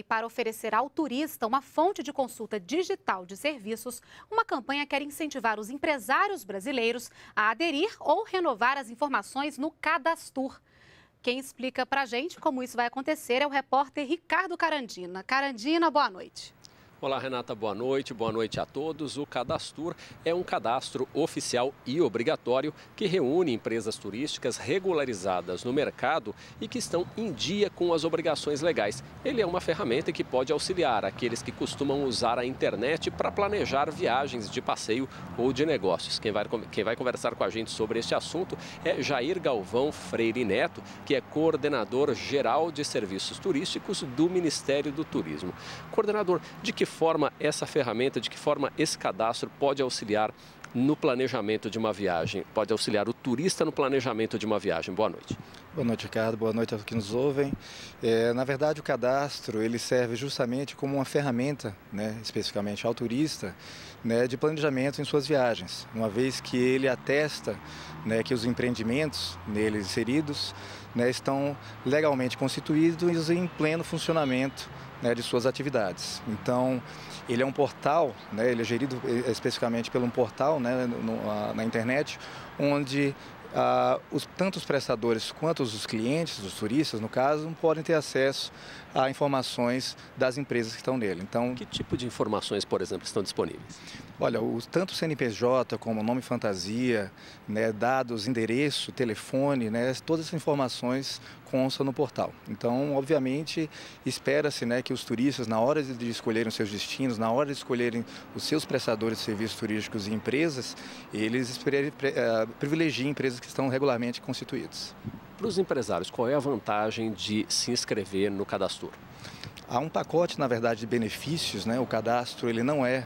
Para oferecer ao turista uma fonte de consulta digital de serviços, uma campanha quer incentivar os empresários brasileiros a aderir ou renovar as informações no Cadastur. Quem explica para a gente como isso vai acontecer é o repórter Ricardo Carandina. Carandina, boa noite. Olá, Renata, boa noite a todos. O Cadastur é um cadastro oficial e obrigatório que reúne empresas turísticas regularizadas no mercado e que estão em dia com as obrigações legais. Ele é uma ferramenta que pode auxiliar aqueles que costumam usar a internet para planejar viagens de passeio ou de negócios. Quem vai conversar com a gente sobre este assunto é Jair Galvão Freire Neto, que é coordenador geral de serviços turísticos do Ministério do Turismo. Coordenador, de que forma essa ferramenta, de que forma esse cadastro pode auxiliar no planejamento de uma viagem, pode auxiliar o turista no planejamento de uma viagem? Boa noite. Boa noite, Ricardo. Boa noite aos que nos ouvem. Na verdade, o cadastro ele serve justamente como uma ferramenta, especificamente ao turista, de planejamento em suas viagens, uma vez que ele atesta que os empreendimentos nele inseridos estão legalmente constituídos e em pleno funcionamento de suas atividades. Então, ele é um portal, ele é gerido especificamente por um portal na internet, onde tanto os prestadores quanto os clientes, os turistas, no caso, podem ter acesso a informações das empresas que estão nele. Então, que tipo de informações, por exemplo, estão disponíveis? Olha, tanto o CNPJ como o nome fantasia, dados, endereço, telefone, todas essas informações constam no portal. Então, obviamente, espera-se que os turistas, na hora de escolherem os seus destinos, na hora de escolherem os seus prestadores de serviços turísticos e empresas, eles privilegiem empresas que estão regularmente constituídas. Para os empresários, qual é a vantagem de se inscrever no Cadastur? Há um pacote, na verdade, de benefícios, o cadastro ele não é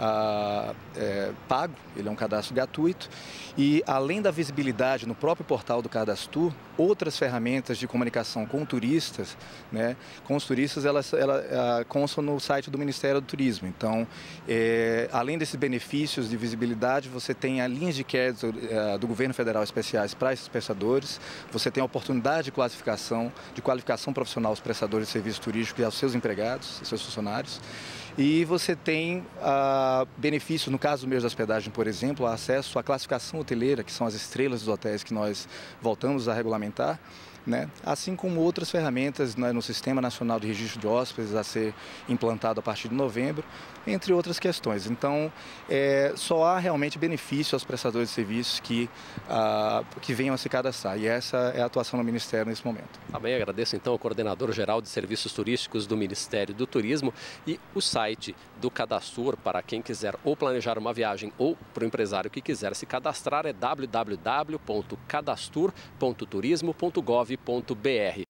pago, ele é um cadastro gratuito e além da visibilidade no próprio portal do Cadastur, outras ferramentas de comunicação com turistas, com os turistas, elas constam no site do Ministério do Turismo. Então, além desses benefícios de visibilidade, você tem as linhas de crédito do governo federal especiais para esses prestadores, você tem a oportunidade de qualificação profissional aos prestadores de serviços turísticos e aos seus empregados, seus funcionários, e você tem benefícios, no caso do meio de hospedagem, por exemplo, acesso à classificação hoteleira, que são as estrelas dos hotéis que nós voltamos a regulamentar, assim como outras ferramentas no Sistema Nacional de Registro de Hóspedes a ser implantado a partir de novembro, entre outras questões. Então, só há realmente benefício aos prestadores de serviços que venham a se cadastrar, e essa é a atuação do Ministério nesse momento. Tá bem, agradeço então ao coordenador geral de serviços turísticos do Ministério do Turismo e o site do Cadastur para quem quiser ou planejar uma viagem ou para o empresário que quiser se cadastrar é www.cadastur.turismo.gov.br.